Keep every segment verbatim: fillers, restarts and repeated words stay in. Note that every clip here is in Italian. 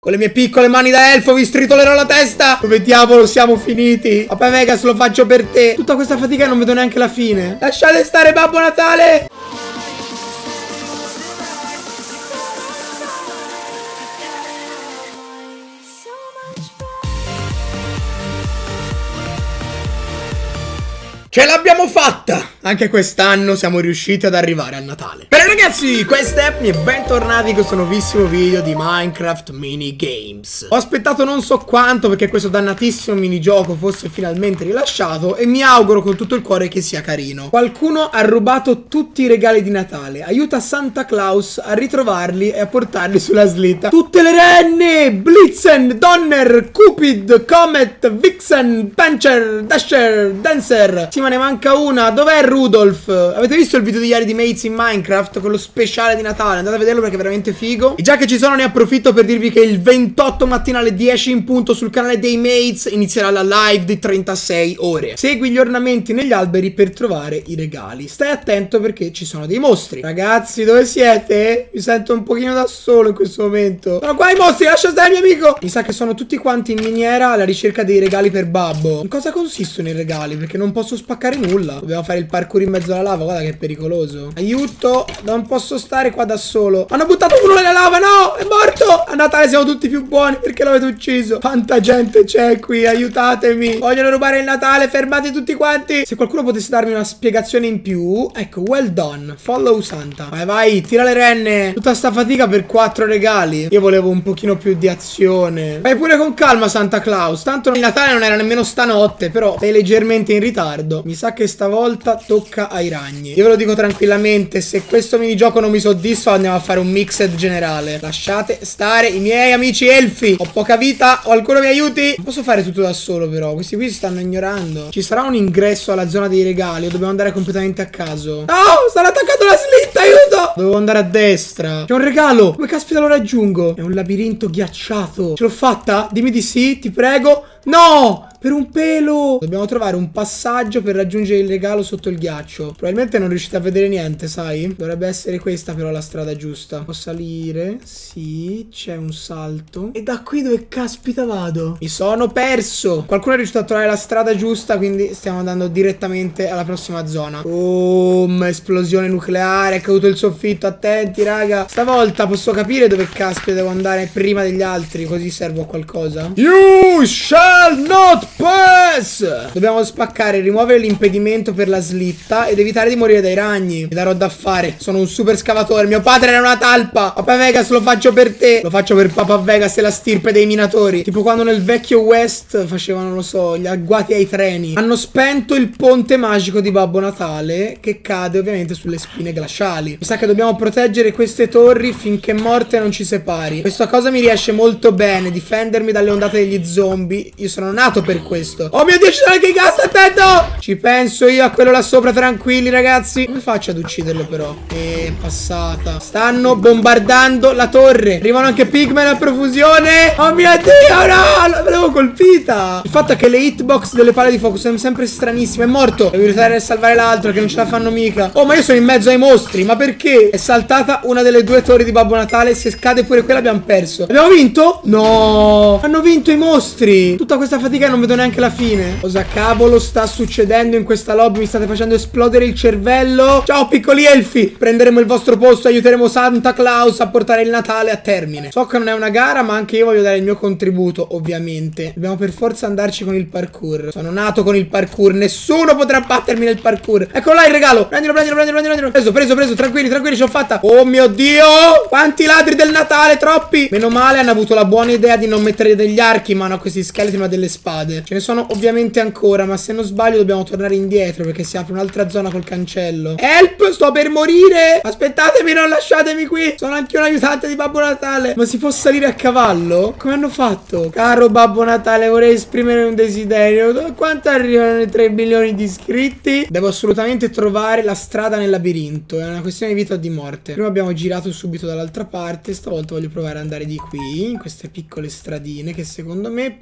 Con le mie piccole mani da elfo vi stritolerò la testa. Dove diavolo siamo finiti? Papa Vegas, lo faccio per te. Tutta questa fatica e non vedo neanche la fine. Lasciate stare Babbo Natale. Ce l'abbiamo fatta! Anche quest'anno siamo riusciti ad arrivare al Natale. Bene ragazzi, questa è Epni e bentornati in questo nuovissimo video di Minecraft Minigames. Ho aspettato non so quanto perché questo dannatissimo minigioco fosse finalmente rilasciato e mi auguro con tutto il cuore che sia carino. Qualcuno ha rubato tutti i regali di Natale. Aiuta Santa Claus a ritrovarli e a portarli sulla slitta. Tutte le renne! Blitzen, Donner, Cupid, Comet, Vixen, Pancher, Dasher, Dancer. Sì, ma ne manca una. Dov'è Rudolph? Avete visto il video di ieri di Mates in Minecraft? Quello speciale di Natale. Andate a vederlo perché è veramente figo. E già che ci sono ne approfitto per dirvi che il ventotto mattina alle dieci in punto sul canale dei Mates inizierà la live di trentasei ore. Segui gli ornamenti negli alberi per trovare i regali. Stai attento perché ci sono dei mostri. Ragazzi, dove siete? Mi sento un pochino da solo in questo momento. Sono qua i mostri, lascia stare mio amico. Mi sa che sono tutti quanti in miniera alla ricerca dei regali per Babbo. In cosa consistono i regali? Perché non posso spaccare nulla. Dobbiamo fare il parkour in mezzo alla lava. Guarda che è pericoloso. Aiuto, non posso stare qua da solo. Hanno buttato uno nella lava, no, è morto. A Natale siamo tutti più buoni perché l'avete ucciso. Quanta gente c'è qui, aiutatemi. Vogliono rubare il Natale, fermate tutti quanti. Se qualcuno potesse darmi una spiegazione in più. Ecco, well done, follow Santa. Vai vai, tira le renne. Tutta sta fatica per quattro regali. Io volevo un pochino più di azione. Vai pure con calma Santa Claus. Tanto il Natale non era nemmeno stanotte. Però sei leggermente in ritardo. Mi sa che stavolta tocca ai ragni. Io ve lo dico tranquillamente, se questo minigioco non mi soddisfa andiamo a fare un mixed generale. Lasciate stare i miei amici elfi. Ho poca vita, qualcuno mi aiuti? Non posso fare tutto da solo però, questi qui si stanno ignorando. Ci sarà un ingresso alla zona dei regali o dobbiamo andare completamente a caso? No, stanno attaccando la slitta, aiuto! Dovevo andare a destra. C'è un regalo, come caspita lo raggiungo? È un labirinto ghiacciato. Ce l'ho fatta? Dimmi di sì, ti prego. No! Per un pelo! Dobbiamo trovare un passaggio per raggiungere il regalo sotto il ghiaccio. Probabilmente non riuscite a vedere niente, sai? Dovrebbe essere questa però la strada giusta. Posso salire? Sì, c'è un salto. E da qui dove caspita vado? Mi sono perso! Qualcuno è riuscito a trovare la strada giusta, quindi stiamo andando direttamente alla prossima zona. Boom! Esplosione nucleare, è caduto il soffitto, attenti raga. Stavolta posso capire dove caspita devo andare prima degli altri, così servo a qualcosa. You shall not pass! Dobbiamo spaccare, rimuovere l'impedimento per la slitta ed evitare di morire dai ragni. Mi darò da fare. Sono un super scavatore. Mio padre era una talpa. Papa Vegas, lo faccio per te. Lo faccio per Papa Vegas e la stirpe dei minatori. Tipo quando nel vecchio West facevano, non lo so, gli agguati ai treni. Hanno spento il ponte magico di Babbo Natale, che cade ovviamente sulle spine glaciali. Mi sa che dobbiamo proteggere queste torri finché morte non ci separi. Questa cosa mi riesce molto bene. Difendermi dalle ondate degli zombie. Io sono nato per questo. Oh mio Dio, ci sono anche i gas, attento! Ci penso io a quello là sopra, tranquilli ragazzi. Come faccio ad ucciderlo però? Eh, passata. Stanno bombardando la torre. Arrivano anche pigmen a profusione. Oh mio Dio, no! L'avevo colpita. Il fatto è che le hitbox delle palle di fuoco sono sempre stranissime. È morto. Devo aiutare a salvare l'altro che non ce la fanno mica. Oh, ma io sono in mezzo ai mostri. Ma perché? È saltata una delle due torri di Babbo Natale. Se scade pure quella abbiamo perso. Abbiamo vinto? No! Hanno vinto i mostri. Tutta questa fatica non vedo neanche la fine. Cosa cavolo sta succedendo in questa lobby? Mi state facendo esplodere il cervello. Ciao piccoli elfi. Prenderemo il vostro posto e aiuteremo Santa Claus a portare il Natale a termine. So che non è una gara, ma anche io voglio dare il mio contributo, ovviamente. Dobbiamo per forza andarci con il parkour. Sono nato con il parkour. Nessuno potrà battermi nel parkour. Eccolo là il regalo. Prendilo, prendilo, prendilo, prendilo. Preso, preso, preso. Tranquilli, tranquilli, ce l'ho fatta. Oh mio Dio. Quanti ladri del Natale, troppi. Meno male hanno avuto la buona idea di non mettere degli archi in mano a questi scheletri, ma delle spade. Ce ne sono ovviamente ancora, ma se non sbaglio dobbiamo tornare indietro perché si apre un'altra zona col cancello. Help, sto per morire. Aspettatemi, non lasciatemi qui. Sono anche un aiutante di Babbo Natale. Ma si può salire a cavallo? Come hanno fatto? Caro Babbo Natale, vorrei esprimere un desiderio. Quanto arrivano i tre milioni di iscritti? Devo assolutamente trovare la strada nel labirinto. È una questione di vita o di morte. Prima abbiamo girato subito dall'altra parte. Stavolta voglio provare ad andare di qui, in queste piccole stradine che secondo me portano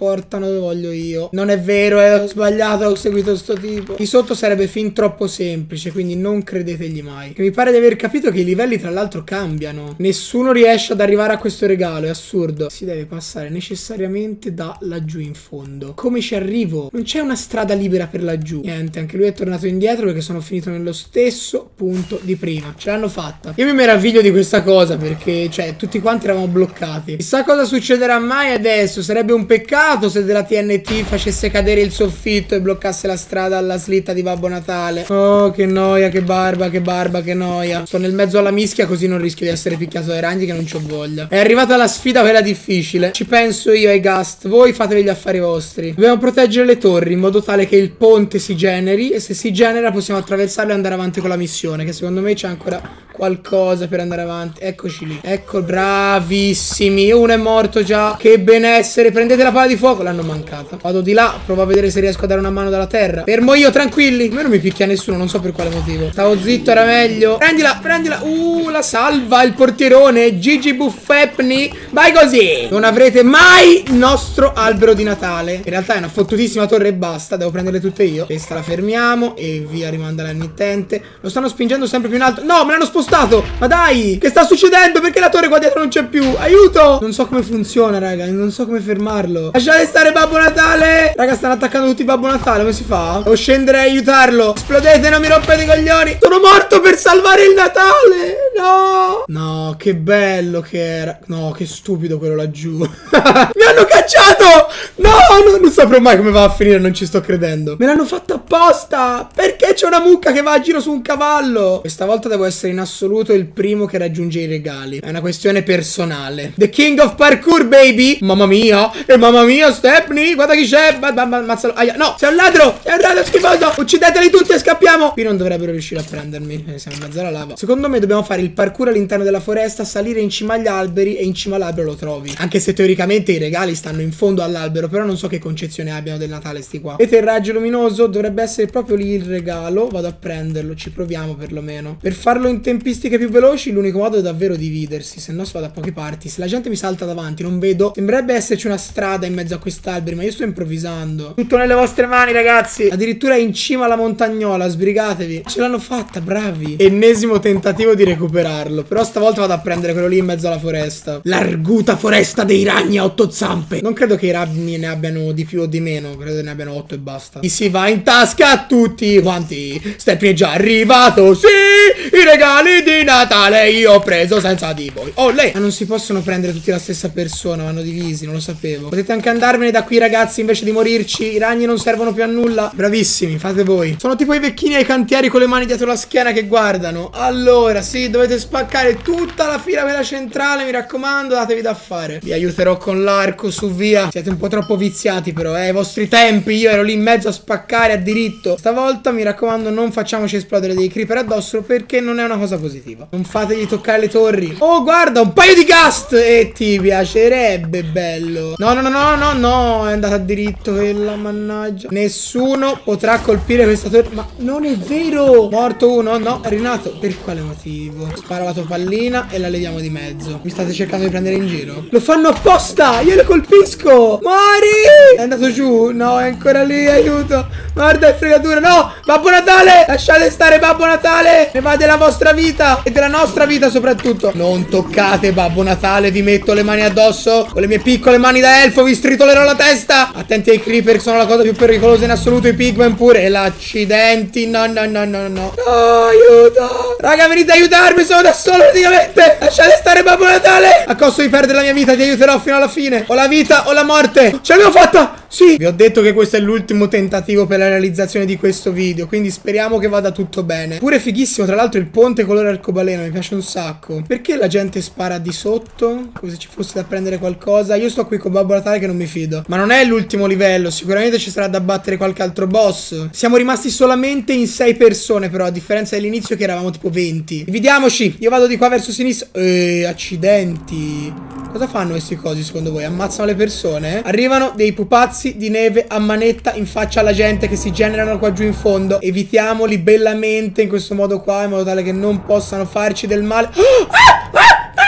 stanno dove voglio io. Non è vero, eh, ho sbagliato, ho seguito sto tipo. Di sotto sarebbe fin troppo semplice, quindi non credetegli mai. Che mi pare di aver capito che i livelli tra l'altro cambiano. Nessuno riesce ad arrivare a questo regalo, è assurdo. Si deve passare necessariamente da laggiù in fondo. Come ci arrivo? Non c'è una strada libera per laggiù. Niente, anche lui è tornato indietro perché sono finito nello stesso punto di prima. Ce l'hanno fatta. Io mi meraviglio di questa cosa perché, cioè, tutti quanti eravamo bloccati. Chissà cosa succederà mai adesso. Sarebbe un peccato se della T N T facesse cadere il soffitto e bloccasse la strada alla slitta di Babbo Natale. Oh, che noia, che barba, che barba, che noia. Sto nel mezzo alla mischia così non rischio di essere picchiato dai ragni che non c'ho voglia. È arrivata la sfida, quella difficile. Ci penso io ai Gast. Voi fatevi gli affari vostri. Dobbiamo proteggere le torri in modo tale che il ponte si generi e se si genera possiamo attraversarlo e andare avanti con la missione, che secondo me c'è ancora qualcosa per andare avanti. Eccoci lì. Ecco, bravissimi. Uno è morto già. Che benessere. Prendete la palla di fuoco. L'hanno mancata. Vado di là. Provo a vedere se riesco a dare una mano dalla terra. Fermo io, tranquilli. A me non mi picchia nessuno, non so per quale motivo. Stavo zitto, era meglio. Prendila, prendila. Uh, la salva il portierone. Gigi Buffepni. Vai così. Non avrete mai il nostro albero di Natale. In realtà è una fottutissima torre e basta. Devo prenderle tutte io. Questa la fermiamo e via rimanda la mittente. Lo stanno spingendo sempre più in alto. No, me l'hanno spostato. Ma dai, che sta succedendo? Perché la torre qua dietro non c'è più? Aiuto! Non so come funziona, raga. Non so come fermarlo. Lasciate stare Babbo Natale. Raga, stanno attaccando tutti Babbo Natale. Come si fa? Devo scendere a aiutarlo. Esplodete, non mi rompete i coglioni. Sono morto per salvare il Natale. No. No, che bello che era. No, che stupido quello laggiù. Mi hanno cacciato. No, no, non saprò mai come va a finire. Non ci sto credendo. Me l'hanno fatto apposta. Perché c'è una mucca che va a giro su un cavallo? Questa volta devo essere in assoluto il primo che raggiunge i regali. È una questione personale. The King of Parkour, baby. Mamma mia. E mamma mia, Stepney. Guarda chi c'è. Ammazzalo. Aia. No, sei un ladro. Sei un ladro schifoso. Uccideteli tutti e scappiamo. Qui non dovrebbero riuscire a prendermi. Eh, siamo in mezzo alla lava. Secondo me dobbiamo fare il parkour all'interno della foresta, salire in cima agli alberi e in cima all'albero lo trovi. Anche se teoricamente i regali stanno in fondo all'albero, però non so che concezione abbiano del Natale sti qua. Vedete il raggio luminoso? Dovrebbe essere proprio lì il regalo. Vado a prenderlo. Ci proviamo perlomeno. Per farlo in tempistiche più veloci l'unico modo è davvero dividersi, se no si va da poche parti. Se la gente mi salta davanti non vedo. Sembrerebbe esserci una strada in mezzo a quest'albero, ma io sto improvvisando. Tutto nelle vostre mani, ragazzi. Addirittura in cima alla montagnola. Sbrigatevi. Ce l'hanno fatta, bravi. Ennesimo tentativo di recuperarlo, però stavolta vado a prendere quello lì in mezzo alla foresta. L'arguta foresta dei ragni a otto zampe. Non credo che i ragni ne abbiano di più o di meno. Credo ne abbiano otto e basta. Chi si va in tasca a tutti quanti. Stepney è già arrivato. Sì, i regali di Natale io ho preso senza di voi. Oh, lei. Ma non si possono prendere tutti la stessa persona. Vanno divisi, non lo sapevo. Potete anche andarvene da qui, ragazzi, invece di morirci. I ragni non servono più a nulla. Bravissimi, fate voi. Sono tipo i vecchini ai cantieri con le mani dietro la schiena che guardano. Allora, sì, dovete spaccare tutta la fila quella centrale. Mi raccomando, datevi da fare. Vi aiuterò con l'arco, su via. Siete un po' troppo viziati però, eh. Ai vostri tempi io ero lì in mezzo a spaccare a diritto. Stavolta, mi raccomando, non facciamoci esplodere dei creeper addosso perché non è una cosa positiva. Non fategli toccare le torri. Oh, guarda, un paio di ghast. E ti piacerebbe, bello. No, no, no, no, no, no. È andata a diritto quella, mannaggia. Nessuno potrà colpire questa torre. Ma non è vero. Morto uno, no, è rinato. Per quale motivo? Spara la tua pallina e la leviamo di mezzo. Mi state cercando di prendere in giro? Lo fanno apposta. Io le colpisco. Mori. È andato giù. No, è ancora lì, aiuto. Guarda, è fregatura. No, Babbo Natale. Lasciate stare Babbo Natale. Ne va della vostra vita e della nostra vita soprattutto. Non toccate Babbo Natale. Vi metto le mani addosso. Con le mie piccole mani da elfo vi stritolerò la testa. Attenti ai creeper, sono la cosa più pericolosa in assoluto. I pigmen pure. E l'accidenti. No, no, no, no, no. No, aiuto. Raga, venite ad aiutarmi. Sono da solo praticamente. Lasciate stare Babbo Natale. A costo di perdere la mia vita ti aiuterò fino alla fine. O la vita o la morte. Ce l'abbiamo fatta. Sì. Vi ho detto che questo è l'ultimo tentativo per la realizzazione di questo video, quindi speriamo che vada tutto bene. Pure fighissimo, tra l'altro, il ponte colore arcobaleno. Mi piace un sacco. Perché la gente spara di sotto? Come se ci fosse da prendere qualcosa. Io sto qui con Babbo Natale che non mi fido. Ma non è l'ultimo livello. Sicuramente ci sarà da battere qualche altro boss. Siamo rimasti solamente in sei persone, però, a differenza dell'inizio che eravamo tipo venti. Dividiamoci. Io vado di qua verso sinistra. Eeeh, accidenti. Cosa fanno questi cosi secondo voi? Ammazzano le persone? Arrivano dei pupazzi di neve a manetta in faccia alla gente che si generano qua giù in fondo. Evitiamoli bellamente in questo modo qua, in modo tale che non possano farci del male. Ah! Ah!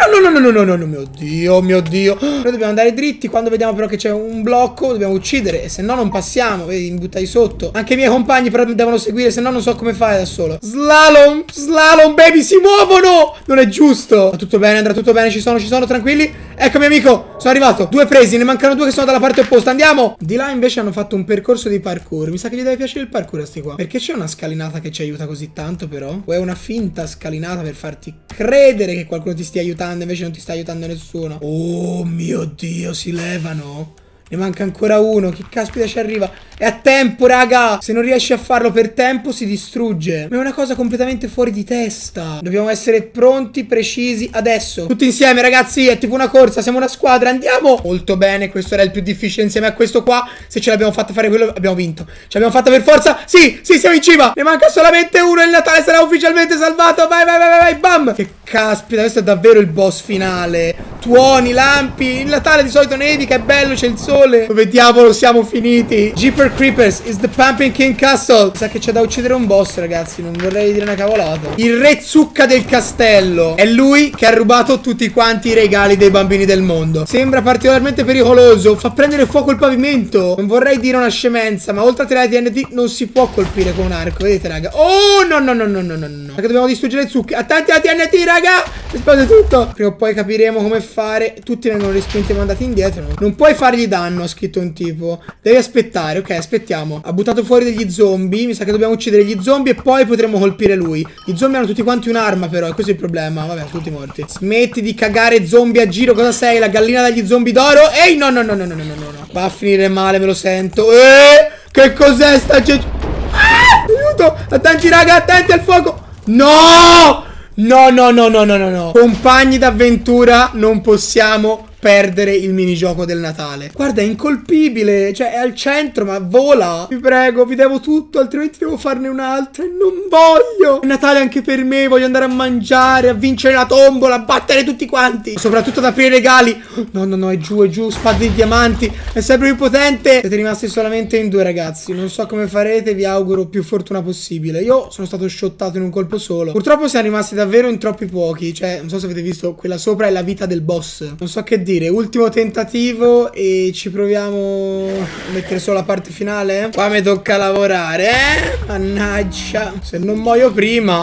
no, no, no, no, no, no, no, mio Dio, mio Dio. Noi dobbiamo andare dritti. Quando vediamo però che c'è un blocco dobbiamo uccidere, e se no non passiamo. Vedi, mi buttai sotto. Anche i miei compagni però mi devono seguire, se no non so come fare da solo. Slalom, slalom, baby, si muovono. Non è giusto. Va tutto bene, andrà tutto bene, ci sono, ci sono, tranquilli. Eccomi amico, sono arrivato. Due presi, ne mancano due che sono dalla parte opposta. Andiamo. Di là invece hanno fatto un percorso di parkour. Mi sa che gli deve piacere il parkour a sti qua. Perché c'è una scalinata che ci aiuta così tanto però? O è una finta scalinata per farti credere che qualcuno ti stia aiutando, invece non ti sta aiutando nessuno? Oh mio Dio, si levano. Ne manca ancora uno. Che caspita ci arriva? È a tempo, raga. Se non riesci a farlo per tempo si distrugge. Ma è una cosa completamente fuori di testa. Dobbiamo essere pronti, precisi, adesso. Tutti insieme, ragazzi. È tipo una corsa, siamo una squadra. Andiamo. Molto bene, questo era il più difficile insieme a questo qua. Se ce l'abbiamo fatta fare quello, abbiamo vinto. Ce l'abbiamo fatta per forza. Sì, sì, siamo in cima. Ne manca solamente uno e il Natale sarà ufficialmente salvato. Vai, vai, vai, vai, vai. Bam. Che caspita, questo è davvero il boss finale. Tuoni, lampi. Il Natale di solito nevica, è bello, c'è il sole. Dove diavolo siamo finiti? Jeepers Creepers is the Pumpkin King Castle. Sa che c'è da uccidere un boss, ragazzi. Non vorrei dire una cavolata. Il re zucca del castello. È lui che ha rubato tutti quanti i regali dei bambini del mondo. Sembra particolarmente pericoloso. Fa prendere fuoco il pavimento. Non vorrei dire una scemenza, ma oltre a tirare T N T non si può colpire con un arco. Vedete, raga? Oh, no, no, no, no, no, no, no. Perché dobbiamo distruggere i zucchi. Attenti alla T N T, raga. Esplode tutto. Prima o poi capiremo come fare. Tutti vengono respinti e mandati indietro. Non puoi fargli danno. Ha scritto un tipo. Devi aspettare. Ok, aspettiamo. Ha buttato fuori degli zombie. Mi sa che dobbiamo uccidere gli zombie e poi potremo colpire lui. Gli zombie hanno tutti quanti un'arma però, e questo è il problema. Vabbè, tutti morti. Smetti di cagare zombie a giro. Cosa sei? La gallina dagli zombie d'oro? Ehi, no, no, no, no, no, no, no, no. Va a finire male, me lo sento. Eh, che cos'è sta gente? Ah, aiuto. Attenti, raga, attenti al fuoco. No! No, no, no, no, no, no, no. Compagni d'avventura, non possiamo perdere il minigioco del Natale. Guarda, è incolpibile. Cioè, è al centro, ma vola. Vi prego, vi devo tutto, altrimenti devo farne un'altra. E non voglio. È Natale anche per me. Voglio andare a mangiare, a vincere la tombola, a battere tutti quanti. Soprattutto ad aprire i regali. No, no, no, è giù, è giù. Spade di diamanti. È sempre più potente. Siete rimasti solamente in due, ragazzi. Non so come farete. Vi auguro più fortuna possibile. Io sono stato shottato in un colpo solo. Purtroppo siamo rimasti davvero in troppi pochi. Cioè, non so se avete visto, quella sopra è la vita del boss. Non so che dire. Ultimo tentativo e ci proviamo a mettere solo la parte finale. Qua mi tocca lavorare, eh? Mannaggia. Se non muoio prima.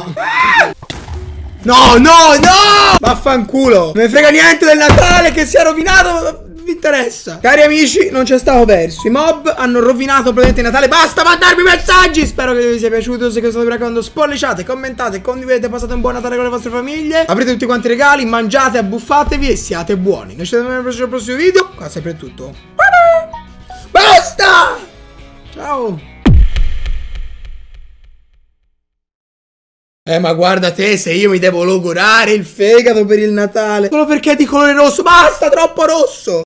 No, no, no! Vaffanculo. Non me frega niente del Natale che si è rovinato. Vi interessa. Cari amici, non c'è stato perso. I mob hanno rovinato praticamente il Natale. Basta mandarmi messaggi. Spero che vi sia piaciuto. Se questo vi raccomando, spolliciate, commentate, condividete. Passate un buon Natale con le vostre famiglie. Aprite tutti quanti i regali, mangiate, abbuffatevi e siate buoni. Noi ci vediamo nel prossimo video. Qua sempre è tutto. Basta. Ciao. Eh, ma guarda te, se io mi devo logorare il fegato per il Natale solo perché è di colore rosso. Basta, troppo rosso.